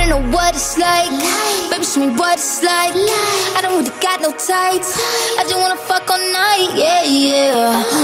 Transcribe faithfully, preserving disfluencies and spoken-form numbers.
wanna know what it's like. Baby, show me what it's like. I don't really got no type. I just wanna fuck all night, yeah, yeah.